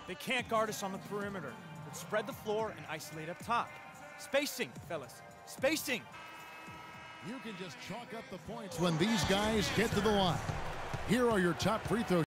They can't guard us on the perimeter. Let's spread the floor and isolate up top. Spacing, fellas. Spacing. You can just chalk up the points when these guys get to the line. Here are your top free throw